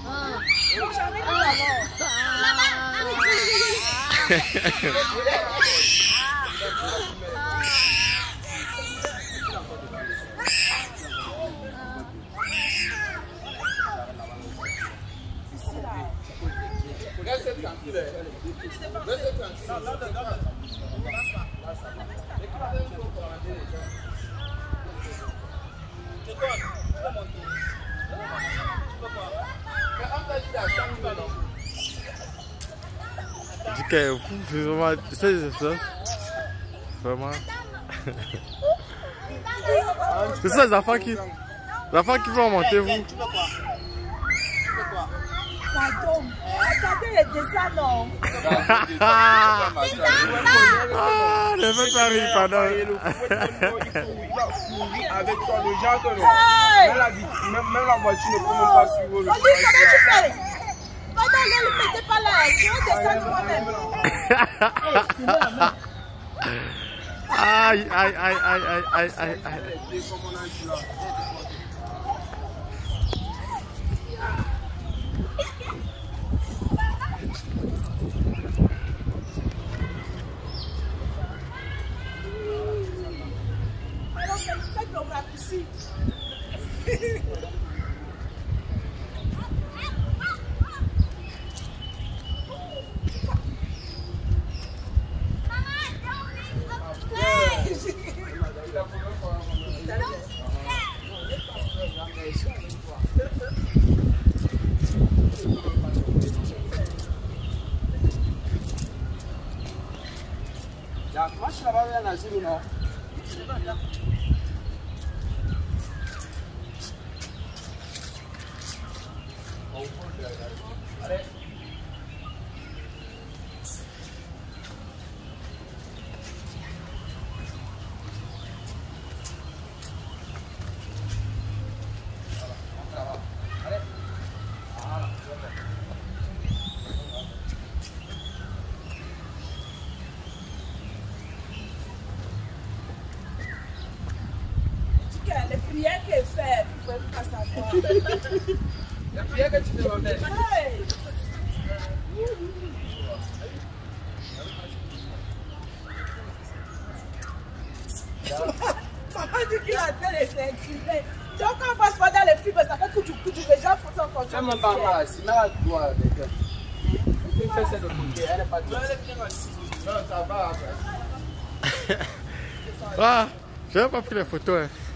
C'est vraiment... C'est ça. Vraiment. C'est ça les enfants qui vont monter vous. Pardon. Attendez les dessins non. Ah, le fait Paris, pardon. Avec toi, le genre que même la voiture ne peut même pas suivre le comment tu fais? Pardon, ne le mettez pas là. Je vais descendre moi-même. Aïe, aïe, aïe, aïe, aïe, aïe, aïe. Alors, faites le raccourci. Moi, je suis là-bas, il y a un asile ou non? Allez. Les prières qu'elle fait, vous ne pouvez pas savoir. Les prières que tu fais, ma mère. Hey. Maman dit qu'il a fait les s'inculper. Donc quand on passe pas dans les films, ça fait que tu les gens font son contrôle. C'est mon papa, c'est là toi avec elle. Elle fait ça de côté, elle n'est pas de non, ça va après. Ah, j'ai pas pris la photo. Hein.